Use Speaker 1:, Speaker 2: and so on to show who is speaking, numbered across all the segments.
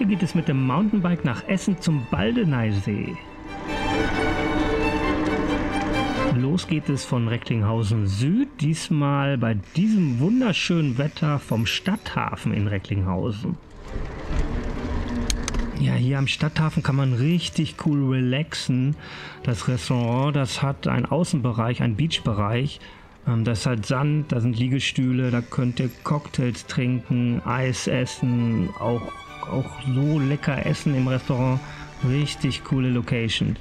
Speaker 1: Heute geht es mit dem Mountainbike nach Essen zum Baldeneysee. Los geht es von Recklinghausen Süd, diesmal bei diesem wunderschönen Wetter vom Stadthafen in Recklinghausen. Ja, hier am Stadthafen kann man richtig cool relaxen. Das Restaurant, das hat einen Außenbereich, einen Beachbereich. Das ist halt Sand, da sind Liegestühle, da könnt ihr Cocktails trinken, Eis essen, auch so lecker essen im Restaurant. Richtig coole Location.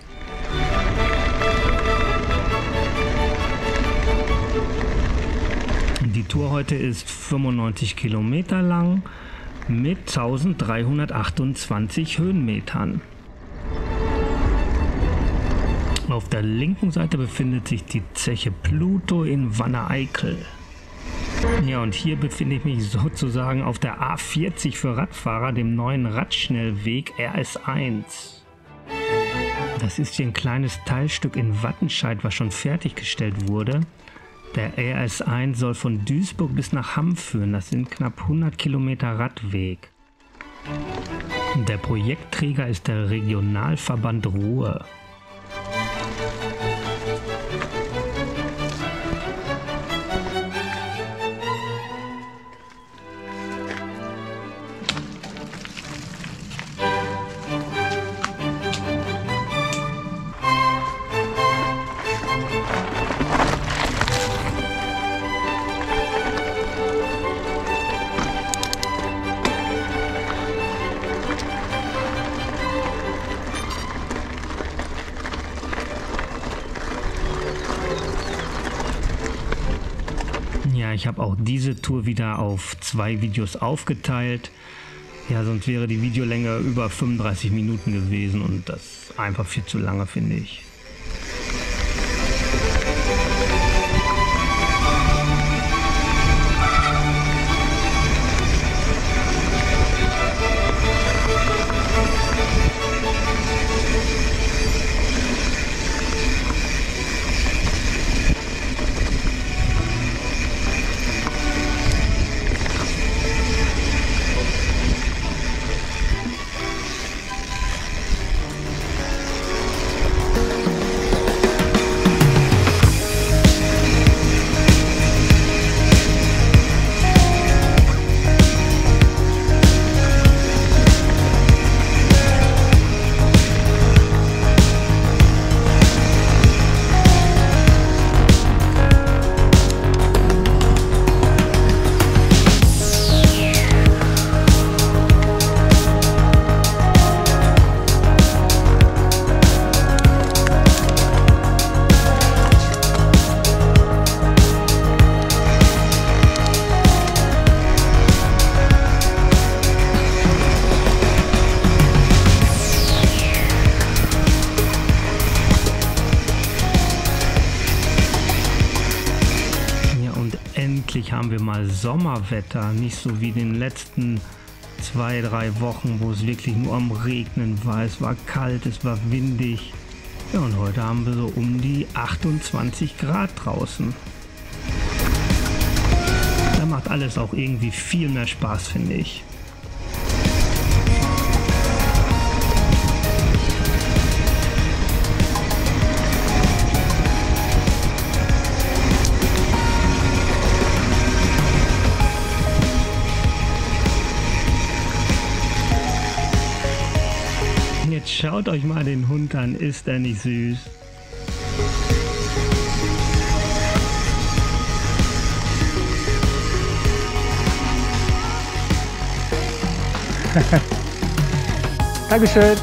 Speaker 1: Die Tour heute ist 95 Kilometer lang mit 1328 Höhenmetern. Auf der linken Seite befindet sich die Zeche Pluto in Wanne-Eickel. Ja, und hier befinde ich mich sozusagen auf der A40 für Radfahrer, dem neuen Radschnellweg RS1. Das ist hier ein kleines Teilstück in Wattenscheid, was schon fertiggestellt wurde. Der RS1 soll von Duisburg bis nach Hamm führen. Das sind knapp 100 Kilometer Radweg. Der Projektträger ist der Regionalverband Ruhr. Ja, ich habe auch diese Tour wieder auf 2 Videos aufgeteilt. Ja, sonst wäre die Videolänge über 35 Minuten gewesen und das einfach viel zu lange, finde ich. Endlich haben wir mal Sommerwetter, nicht so wie in den letzten 2-3 Wochen, wo es wirklich nur am Regnen war. Es war kalt, es war windig. Ja, und heute haben wir so um die 28 Grad draußen. Da macht alles auch irgendwie viel mehr Spaß, finde ich. Jetzt schaut euch mal den Hund an, ist er nicht süß?
Speaker 2: Dankeschön.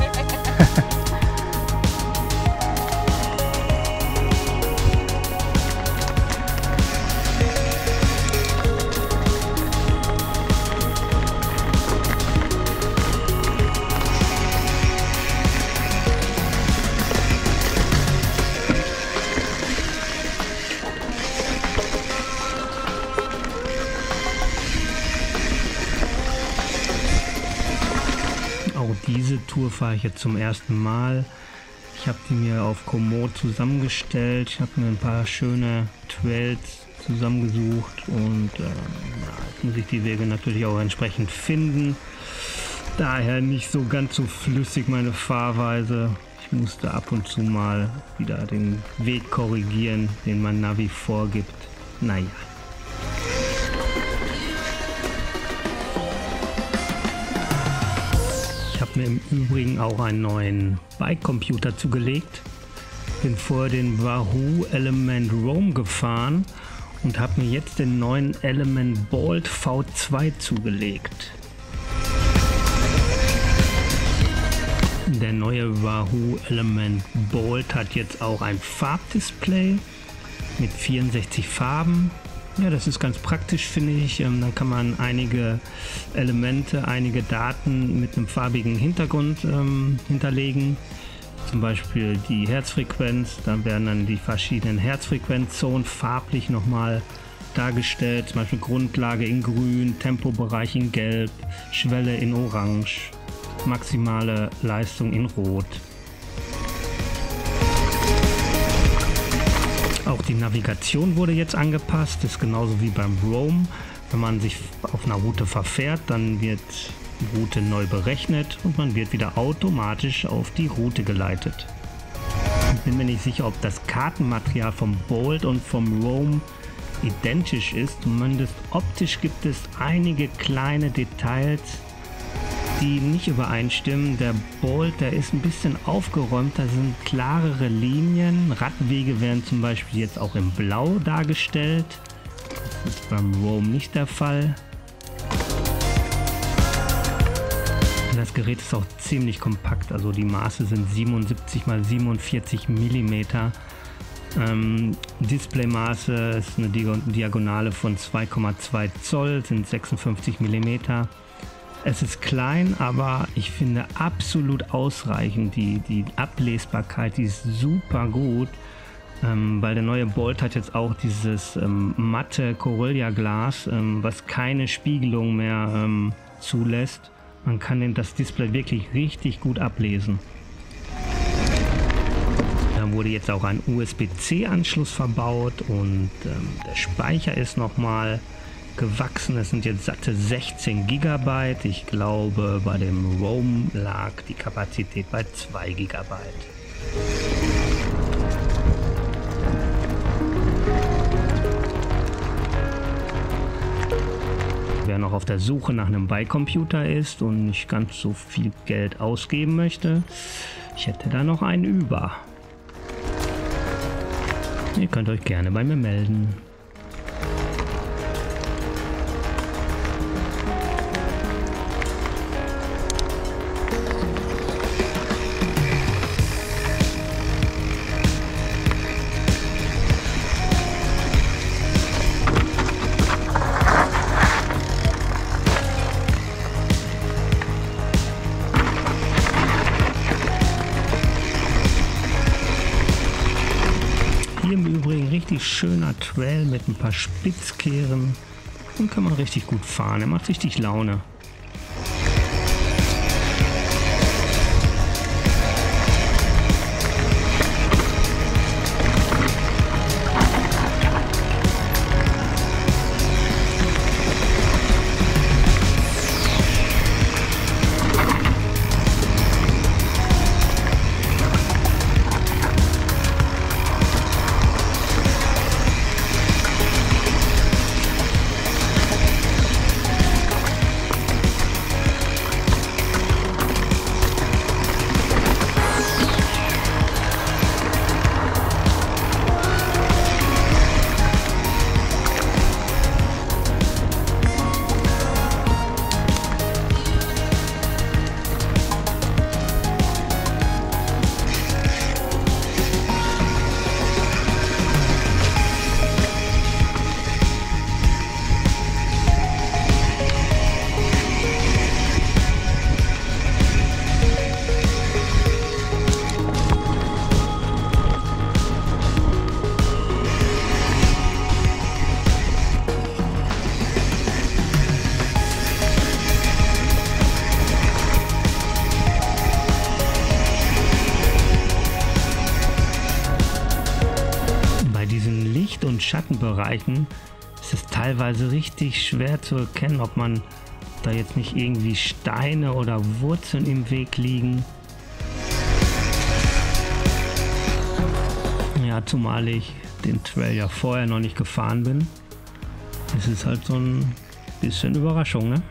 Speaker 1: Auch diese Tour fahre ich jetzt zum ersten Mal. Ich habe die mir auf Komoot zusammengestellt. Ich habe mir ein paar schöne Trails zusammengesucht und jetzt muss ich die Wege natürlich auch entsprechend finden. daher nicht so ganz so flüssig meine Fahrweise. Ich musste ab und zu mal wieder den Weg korrigieren, den mein Navi vorgibt. Naja. Ich habe mir im Übrigen auch einen neuen Bike-Computer zugelegt. Bin vorher den Wahoo Element Roam gefahren und habe mir jetzt den neuen Element Bolt V2 zugelegt. Der neue Wahoo Element Bolt hat jetzt auch ein Farbdisplay mit 64 Farben. Ja, das ist ganz praktisch, finde ich. Dann kann man einige Elemente, einige Daten mit einem farbigen Hintergrund hinterlegen. Zum Beispiel die Herzfrequenz. Dann werden dann die verschiedenen Herzfrequenzzonen farblich nochmal dargestellt. Zum Beispiel Grundlage in Grün, Tempobereich in Gelb, Schwelle in Orange, maximale Leistung in Rot. Auch die Navigation wurde jetzt angepasst, ist genauso wie beim Roam. Wenn man sich auf einer Route verfährt, dann wird die Route neu berechnet und man wird wieder automatisch auf die Route geleitet. Ich bin mir nicht sicher, ob das Kartenmaterial vom Bolt und vom Roam identisch ist. Zumindest optisch gibt es einige kleine Details, die nicht übereinstimmen. Der Bolt, der ist ein bisschen aufgeräumter, sind klarere Linien. Radwege werden zum Beispiel jetzt auch in Blau dargestellt. Das ist beim Roam nicht der Fall. Das Gerät ist auch ziemlich kompakt, also die Maße sind 77 x 47 mm. Displaymaße ist eine Diagonale von 2,2 Zoll, sind 56 mm. Es ist klein, aber ich finde absolut ausreichend. Die Ablesbarkeit, die ist super gut, weil der neue Bolt hat jetzt auch dieses matte Gorilla-Glas, was keine Spiegelung mehr zulässt. Man kann das Display wirklich richtig gut ablesen. Da wurde jetzt auch ein USB-C-Anschluss verbaut und der Speicher ist nochmal gewachsen. Es sind jetzt satte 16 GB. Ich glaube, bei dem Roam lag die Kapazität bei 2 GB. Wer noch auf der Suche nach einem Bike-Computer ist und nicht ganz so viel Geld ausgeben möchte, ich hätte da noch einen über. Ihr könnt euch gerne bei mir melden. Hier im Übrigen richtig schöner Trail mit ein paar Spitzkehren und kann man richtig gut fahren. Er macht richtig Laune. Schattenbereichen ist es teilweise richtig schwer zu erkennen, ob man ob da jetzt nicht irgendwie Steine oder Wurzeln im Weg liegen. Ja, zumal ich den Trail ja vorher noch nicht gefahren bin. Es ist halt so ein bisschen Überraschung, ne?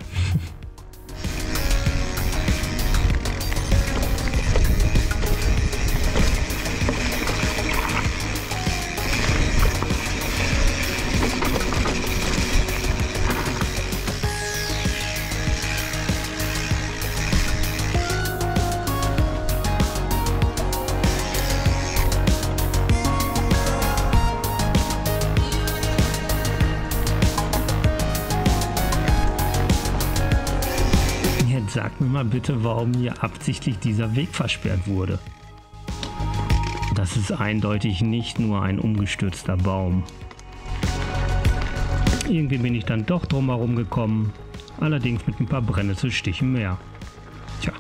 Speaker 1: Sag mir mal bitte, warum hier absichtlich dieser Weg versperrt wurde. Das ist eindeutig nicht nur ein umgestürzter Baum. Irgendwie bin ich dann doch drumherum gekommen, allerdings mit ein paar Brennnesselstichen mehr. Tja.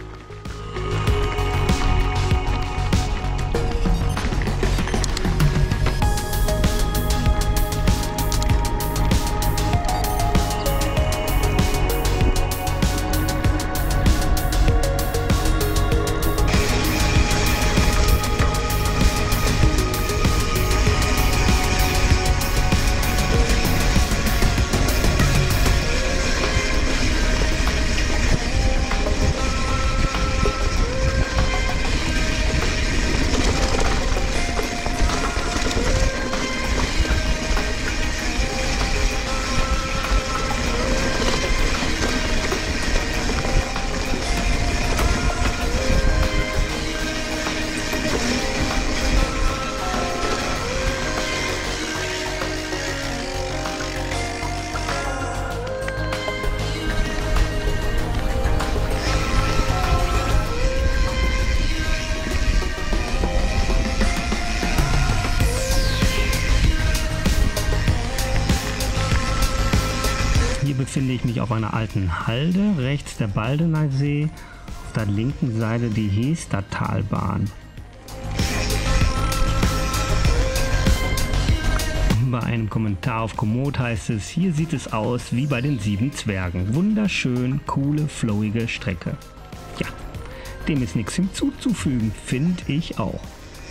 Speaker 1: Hier befinde ich mich auf einer alten Halde, rechts der Baldener See, auf der linken Seite die Hestertalbahn. Bei einem Kommentar auf Komoot heißt es, hier sieht es aus wie bei den 7 Zwergen. Wunderschön, coole, flowige Strecke. Ja, dem ist nichts hinzuzufügen, finde ich auch.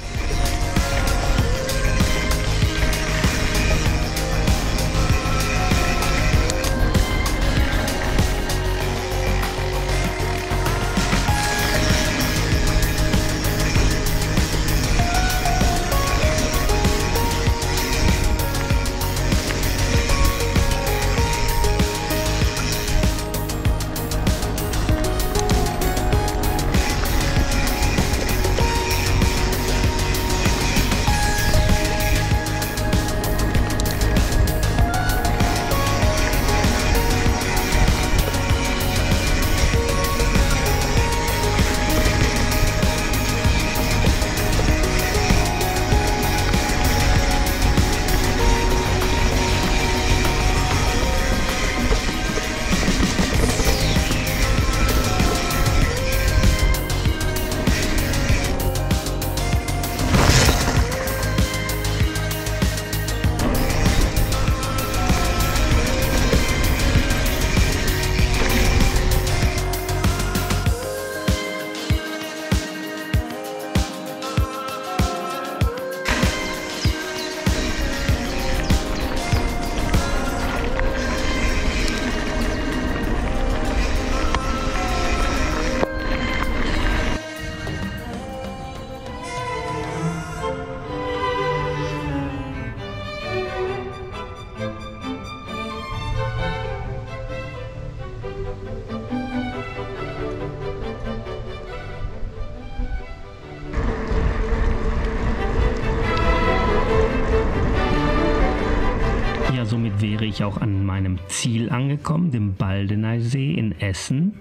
Speaker 1: Somit wäre ich auch an meinem Ziel angekommen, dem Baldener See in Essen.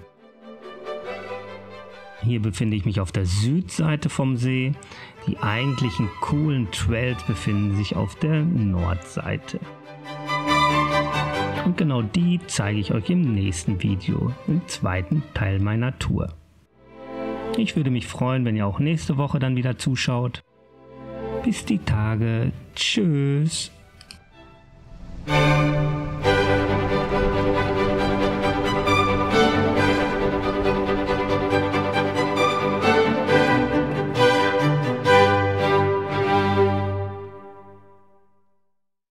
Speaker 1: Hier befinde ich mich auf der Südseite vom See. Die eigentlichen coolen Trails befinden sich auf der Nordseite. Und genau die zeige ich euch im nächsten Video, im zweiten Teil meiner Tour. Ich würde mich freuen, wenn ihr auch nächste Woche dann wieder zuschaut. Bis die Tage. Tschüss.